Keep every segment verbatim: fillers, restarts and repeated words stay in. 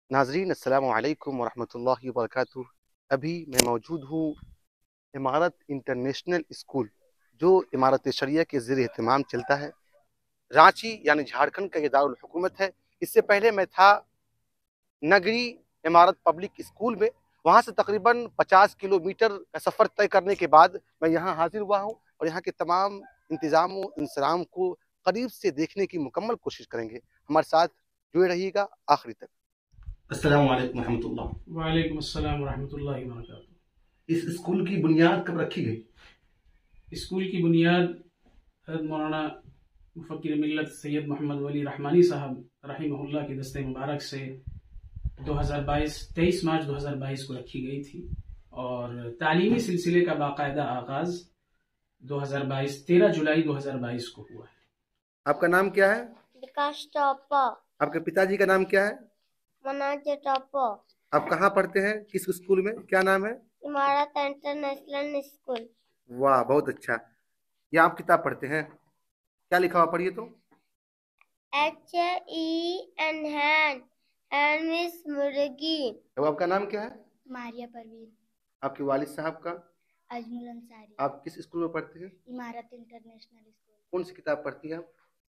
ناظرین السلام علیکم ورحمۃ اللہ وبرکاتہ. ابھی میں موجود ہوں امارت انٹرنیشنل اسکول جو امارت شریعہ کے زیر اہتمام چلتا ہے. رانچی یعنی جھارکھنڈ کا یہ دارالحکومت ہے. اس سے پہلے میں تھا نگری امارت پبلک اسکول میں. وہاں سے تقریباً پچاس کلو میٹر کا سفر طے کرنے کے بعد میں یہاں حاضر ہوا ہوں اور یہاں کے تمام انتظام و انصرام کو قریب سے دیکھنے کی مکمل کوشش کریں گے. ہمارے ساتھ جڑے رہیے گا آخری تک. السلام علیکم ورحمۃ اللہ. وعلیکم السلام ورحمۃ اللہ وبرکاتہ. اس اسکول کی بنیاد کب رکھی گئی؟ اسکول کی بنیاد حضرت مولانا مفکر ملت سید محمد ولی رحمانی صاحب رحمہ اللہ کے دست مبارک سے دو ہزار بائیس تیئیس مارچ دو ہزار بائیس کو رکھی گئی تھی اور تعلیمی سلسلے کا باقاعدہ آغاز دو ہزار بائیس تیرہ جولائی دو ہزار بائیس کو ہوا ہے. آپ کا نام کیا ہے؟ وکاس ٹاپا. آپ کے پتا جی کا نام کیا ہے؟ مناج ٹاپا. آپ کہاں پڑھتے ہیں؟ کس اسکول میں؟ کیا نام ہے؟ امارت انٹرنیشنل اسکول. واہ بہت اچھا. یہ آپ کتاب پڑھتے ہیں؟ کیا لکھا ہوا پڑھیے تو. ایچ ای این ہین اینس مرغی. اب آپ کا نام کیا ہے؟ ماریہ پروین. آپ کے والد صاحب کا؟ اجمل انصاری. آپ کس اسکول میں پڑھتے ہیں؟ امارت انٹرنیشنل اسکول. کون سی کتاب پڑھتی ہیں آپ؟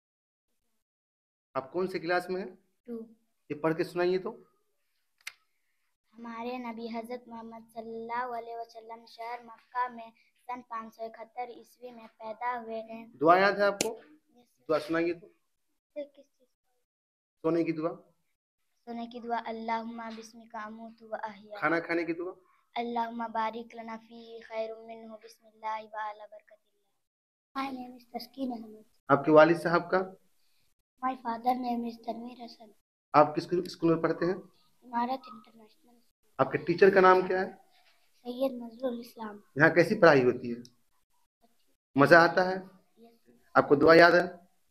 آپ کون سے کلاس میں ہیں؟ ٹو. یہ پڑھ کے سنائیے تو. ہمارے نبی حضرت محمد صلی اللہ علیہ وسلم شہر مکہ میں سن پانچ سو اکہتر عیسوی میں پیدا ہوئے ہیں. دعا یاد ہے آپ کو؟ دعا سنائیے تو. کس چیز؟ سونے کی دعا. سونے کی دعا اللہم بسمک اموت و احیا. کھانا کھانے کی دعا. اللہم بارک لنا فی خیر منہ بسم اللہ وعلی برکت اللہ. My name is تسکین احمد. آپ کے والد صاحب کا؟ My father name is Tanveer حسن. آپ کس اسکول میں پڑھتے ہیں؟ امارت انٹرنیشنل. آپ کے ٹیچر کا نام کیا ہے؟ سید نظر الاسلام. یہاں کیسی پڑھائی ہوتی ہے؟ مزہ آتا ہے؟ Yes. آپ کو دعا یاد ہے؟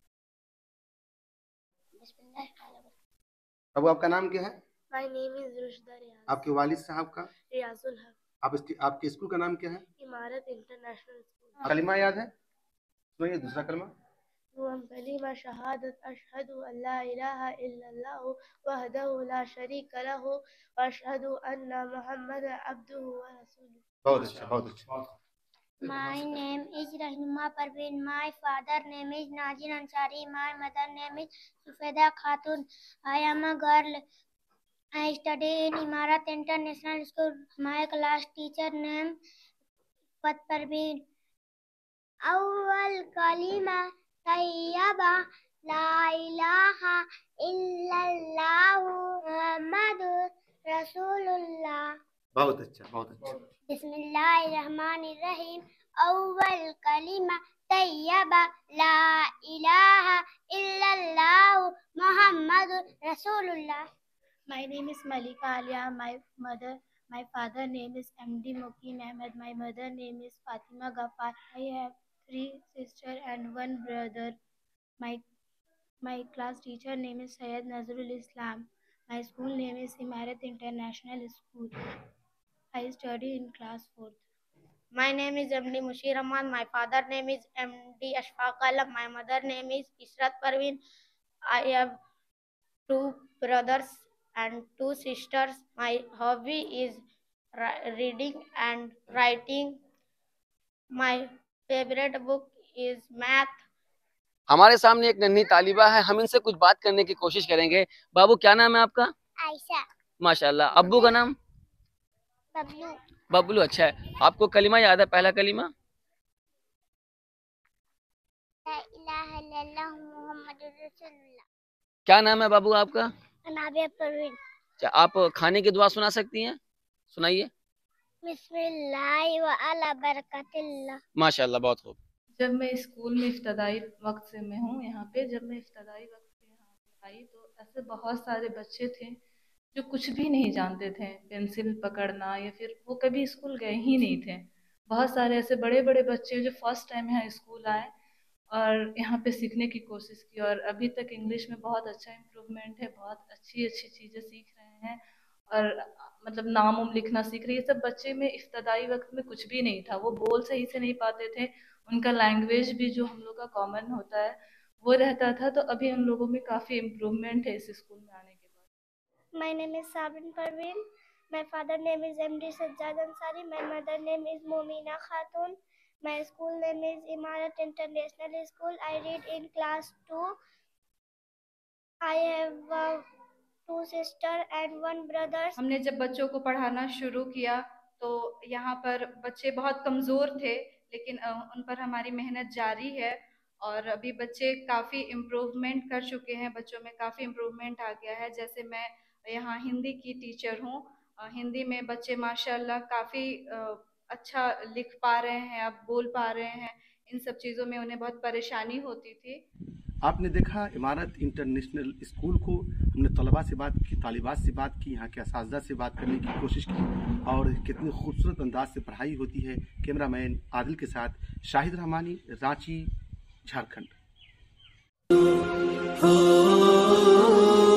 بسم اللہ. اب آپ کا نام کیا ہے؟ My name is رشدہ ریاض. آپ کے والد صاحب کا؟ ریاض الحق. آپ اس آپ کے اسکول کا نام کیا ہے؟ امارت انٹرنیشنل اسکول. کلمہ یاد ہے؟ سنائیے دوسرا کلمہ. کلمہ شہادت اشہد ان لا الہ الا اللہ وحدہ لا شریک لہ واشہد ان محمد عبدہ ورسولہ. بہت اچھا بہت اچھا. My name is Rahnuma Parveen. My father name is Nazir Ansari. My mother name is Sufeda Khatun. I am a girl. I study in Imarat International School. My class teacher name Pat Parveen. Awwal kalima tayyaba la ilaha illallah Muhammadur Rasulullah. بہت اچھا بہت اچھا. بسم اللہ الرحمن الرحیم. اول کلمہ طیبہ لا الہ الا اللہ محمد رسول اللہ. My name is Malika Alia. My mother, my father name is M D Muqeen Ahmed. My mother name is Fatima Ghaffar. I have three sisters and one brother. My my class teacher name is Syed Nazrul Islam. My school name is Imarat International School. I study in class fourth. My name is M D Mushir Ahmad. My father name is M D Ashfaq Alam. My mother name is Israt Parveen. I have two brothers and two sisters. My hobby is ri- reading and writing. My favorite book is math. ہمارے سامنے ایک ننھی طالبہ ہے، ہم ان سے کچھ بات کرنے کی کوشش کریں گے. بابو کیا نام ہے آپ کا؟ عائشہ. ماشاء اللہ. ابو کا نام؟ ببلو. ببلو. اچھا ہے. آپ کو کلمہ یاد ہے؟ پہلا کلمہ لا الہ الا اللہ محمد رسول اللہ. کیا نام ہے بابو آپ کا؟ نابیہ پروین. اچھا، آپ کھانے کی دعا سنا سکتی ہیں؟ سنائیے. بسم اللہ وعلی برکت اللہ. ماشاء اللہ، بہت خوب. جب میں اسکول میں ابتدائی وقت سے میں ہوں یہاں پہ جب میں ابتدائی وقت سے یہاں پہ آئی تو ایسے بہت سارے بچے تھے جو کچھ بھی نہیں جانتے تھے، پینسل پکڑنا یا پھر وہ کبھی اسکول گئے ہی نہیں تھے. بہت سارے ایسے بڑے بڑے بچے جو فرسٹ ٹائم یہاں اسکول آئے اور یہاں پہ سیکھنے کی کوشش کی اور ابھی تک انگلش میں بہت اچھا امپروومنٹ ہے، بہت اچھی اچھی چیزیں سیکھ رہے ہیں اور مطلب نام وام لکھنا سیکھ رہے ہیں. یہ سب بچے میں ابتدائی وقت میں کچھ بھی نہیں تھا، وہ بول صحیح سے نہیں پاتے تھے، ان کا لینگویج بھی جو ہم لوگ کا کامن ہوتا ہے وہ رہتا تھا. تو ابھی ان لوگوں میں کافی امپروومنٹ ہے اس اسکول میں آنے کے بعد. My name is Sabrin Parveen. My father name is M D Sajjad Ansari. My mother name is Momina Khatun. My school name is Imarat International School. I read in class two. I have uh, two sisters and one brother. हमने जब बच्चों को पढ़ाना शुरू किया तो यहाँ पर बच्चे बहुत कमज़ोर थे, लेकिन अ, उन पर हमारी मेहनत जारी है और अभी बच्चे काफ़ी इम्प्रूवमेंट कर चुके हैं, बच्चों में काफ़ी इम्प्रूवमेंट आ गया है। जैसे मैं यहाँ हिंदी की टीचर हूँ, अ, हिंदी में बच्चे माशाल्लाह काफ़ी अच्छा लिख पा रहे हैं, अब बोल पा रहे हैं। इन सब चीज़ों में उन्हें बहुत परेशानी होती थी। आपने देखा इमारत इंटरनेशनल स्कूल को, हमने तलबा से बात की, तालिबात से बात की, यहाँ के असातिज़ा से बात करने की कोशिश की और कितनी खूबसूरत अंदाज से पढ़ाई होती है। कैमरामैन आदिल के साथ शाहिद रहमानी, रांची, झारखंड।